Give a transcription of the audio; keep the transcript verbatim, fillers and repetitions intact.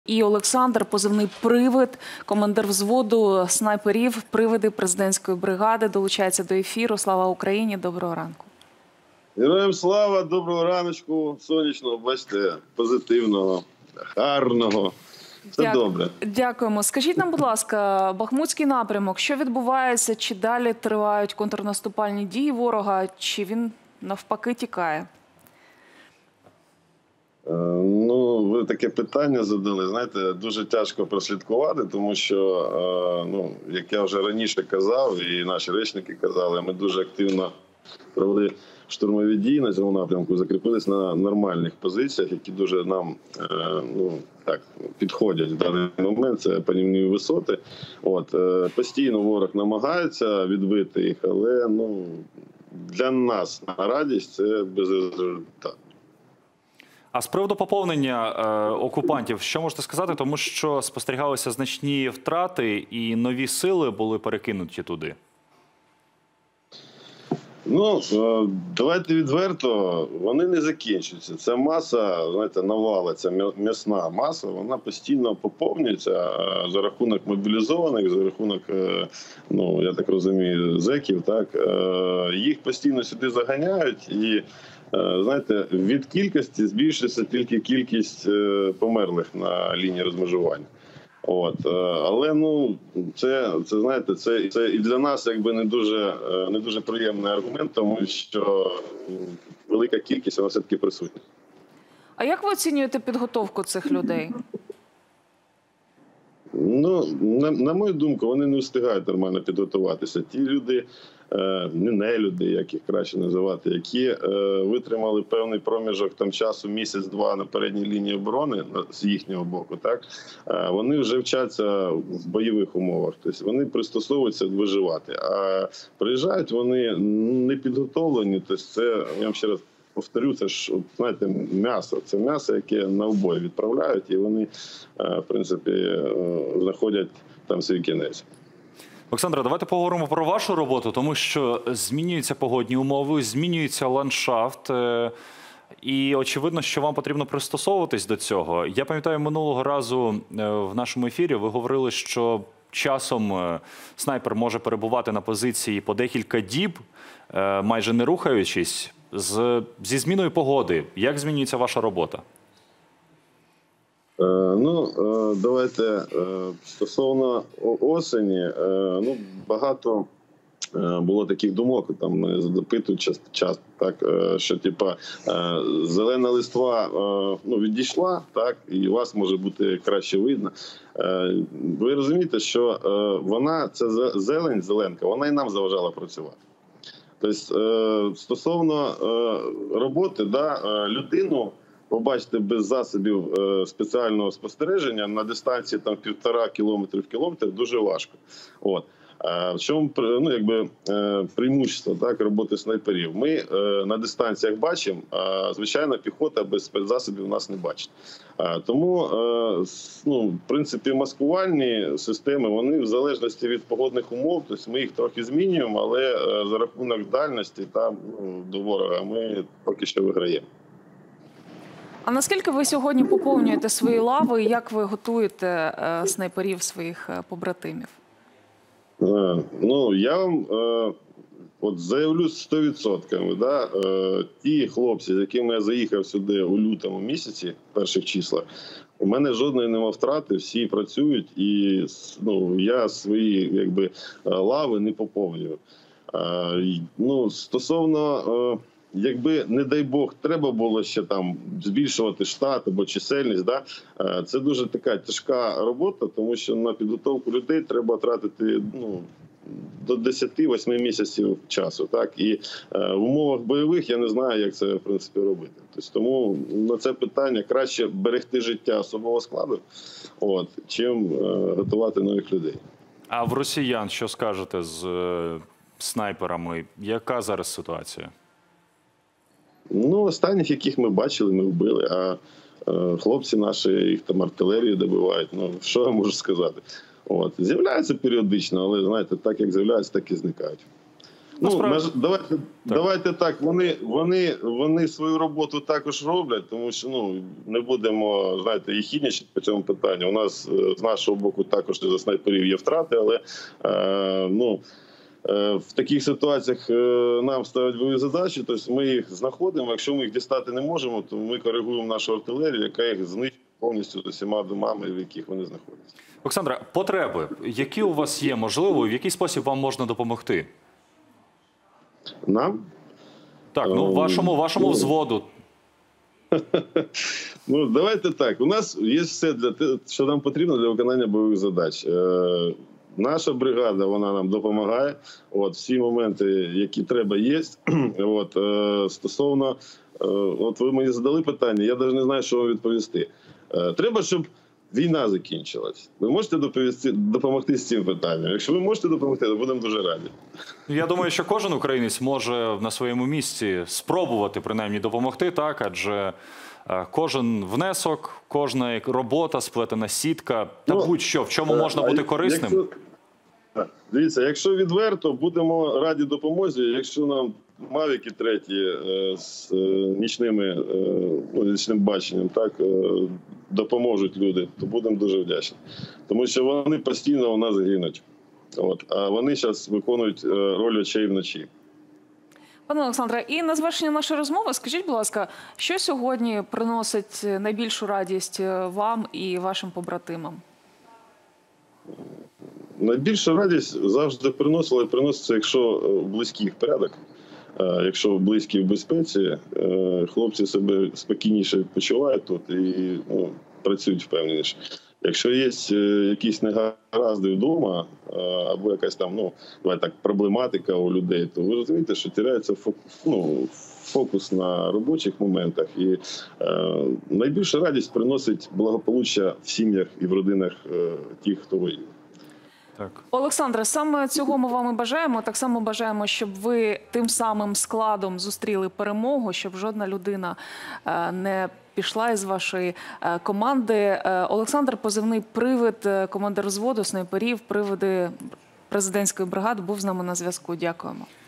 І Олександр, позивний «Привид», командир взводу снайперів «Привиди» президентської бригади, долучається до ефіру. Слава Україні! Доброго ранку! Героям слава! Доброго раночку! Сонячного, бачите, позитивного, гарного. Все Дя... добре. Дякуємо. Скажіть нам, будь ласка, Бахмутський напрямок, що відбувається? Чи далі тривають контрнаступальні дії ворога, чи він навпаки тікає? Ну, ви таке питання задали, знаєте, дуже тяжко прослідкувати, тому що, ну, як я вже раніше казав, і наші речники казали, ми дуже активно провели штурмові дії на цьому напрямку, закріпились на нормальних позиціях, які дуже нам, ну, так, підходять в даний момент, це панівні висоти. От, постійно ворог намагається відбити їх, але, ну, для нас на радість це безрезультатно. А з приводу поповнення е, окупантів, що можете сказати? Тому що спостерігалися значні втрати і нові сили були перекинуті туди. Ну, давайте відверто, вони не закінчуються. Ця маса, знаєте, навала, ця м'ясна маса, вона постійно поповнюється за рахунок мобілізованих, за рахунок, ну, я так розумію, зеків, так, їх постійно сюди заганяють і, знаєте, від кількості збільшується тільки кількість померлих на лінії розмежування. От, але, ну, це, це, знаєте, це, це і для нас якби не дуже, не дуже приємний аргумент, тому що велика кількість, вона все-таки присутня. А як ви оцінюєте підготовку цих людей? Ну, на, на мою думку, вони не встигають нормально підготуватися. Ті люди, е, не нелюди, як їх краще називати, які е, витримали певний проміжок там часу, місяць-два на передній лінії оборони з їхнього боку, так, е, вони вже вчаться в бойових умовах. Тобто вони пристосовуються виживати. А приїжджають вони не підготовлені, тобто це, я вам ще раз повторю, це ж, знаєте, м'ясо. Це м'ясо, яке на вбой відправляють, і вони, в принципі, знаходять там свій кінець. Олександре, давайте поговоримо про вашу роботу, тому що змінюються погодні умови, змінюється ландшафт, і очевидно, що вам потрібно пристосовуватись до цього. Я пам'ятаю, минулого разу в нашому ефірі ви говорили, що часом снайпер може перебувати на позиції по декілька діб, майже не рухаючись. З, зі зміною погоди, як змінюється ваша робота? Е, ну, е, давайте е, стосовно осені, е, ну, багато е, було таких думок, там мене запитують часто, часто так, е, що типа е, зелена листва е, ну, відійшла, так, і вас може бути краще видно. Е, ви розумієте, що е, вона, ця зелень, зеленка, вона і нам заважала працювати. Тобто, стосовно роботи, да, людину побачити без засобів спеціального спостереження на дистанції там півтора кілометри в кілометр дуже важко. От. В чому, ну, якби, преимущество, так, роботи снайперів? Ми на дистанціях бачимо, а, звичайно, піхота без спецзасобів нас не бачить. Тому, ну, в принципі, маскувальні системи, вони в залежності від погодних умов, тобто ми їх трохи змінюємо, але за рахунок дальності там, ну, до ворога ми поки що виграємо. А наскільки ви сьогодні поповнюєте свої лави і як ви готуєте снайперів своїх побратимів? Ну, я вам е, от заявлю сто відсотків, да, е, ті хлопці, з якими я заїхав сюди у лютому місяці, перших числах, у мене жодної нема втрати, всі працюють, і, ну, я свої, якби, лави не поповнюю. Е, ну, стосовно, е, якби, не дай Бог, треба було ще там збільшувати штат або чисельність, да? Це дуже така тяжка робота, тому що на підготовку людей треба тратити, ну, до десяти-восьми місяців часу. Так? І е, в умовах бойових я не знаю, як це, в принципі, робити. Тобто, тому на це питання краще берегти життя особового складу, от, чим е, готувати нових людей. А в росіян що скажете з е, снайперами? Яка зараз ситуація? Ну, останніх, яких ми бачили, ми вбили, а е, хлопці наші, їх там артилерію добивають, ну, що я можу сказати. От. З'являються періодично, але, знаєте, так як з'являються, так і зникають. Ну, Насправді- на ж- давайте, давайте так. Вони, вони, вони свою роботу також роблять, тому що ну не будемо знаєте, їхіднічати по цьому питанню. У нас е, з нашого боку також за снайперів є втрати, але е, ну. е, В таких ситуаціях е, нам ставлять бойові задачі, тобто ми їх знаходимо. Якщо ми їх дістати не можемо, то ми коригуємо нашу артилерію, яка їх знищує повністю з усіма домами, в яких вони знаходяться. Олександре, потреби, які у вас є, можливо, і в який спосіб вам можна допомогти? Нам? Так, ну вашому, вашому Ну, взводу. Ну, давайте так. У нас є все для те, що нам потрібно для виконання бойових задач. Е, наша бригада, вона нам допомагає. От всі моменти, які треба, є. От е, стосовно, е, от ви мені задали питання, я навіть не знаю, що вам відповісти. Е, треба, щоб війна закінчилась. Ви можете доповісти, допомогти з цим питанням? Якщо ви можете допомогти, то будемо дуже раді. Я думаю, що кожен українець може на своєму місці спробувати принаймні допомогти, так, адже е, кожен внесок, кожна робота, сплетена сітка, та Ну, будь-що, в чому можна А бути як- корисним. Якщо, Так, дивіться, якщо відверто, будемо раді допомозі. Якщо нам мавіки треті е, з е, нічними, е, ну, нічним баченням, так е, допоможуть люди, то будемо дуже вдячні. Тому що вони постійно у нас гинуть. От, а вони зараз виконують е, роль очей вночі. Пане Олександре, і на завершення нашої розмови скажіть, будь ласка, що сьогодні приносить найбільшу радість вам і вашим побратимам? Найбільша радість завжди приносила і приноситься, якщо е, близьких порядок. Е, Якщо близькі в безпеці, е, хлопці себе спокійніше почувають тут і ну, працюють впевненіше. Якщо є е, якісь негаразди вдома, е, або якась там, ну, давай так, проблематика у людей, то ви розумієте, що теряється фокус, ну, фокус на робочих моментах. І е, найбільша радість приносить благополуччя в сім'ях і в родинах е, тих, хто воює. Так. Олександре, саме цього ми вам і бажаємо. Так само бажаємо, щоб ви тим самим складом зустріли перемогу, щоб жодна людина е, не пішла із вашої е, команди. Е, Олександр, позивний «Привид», е, командир взводу снайперів, привиди президентської бригади, був з нами на зв'язку. Дякуємо.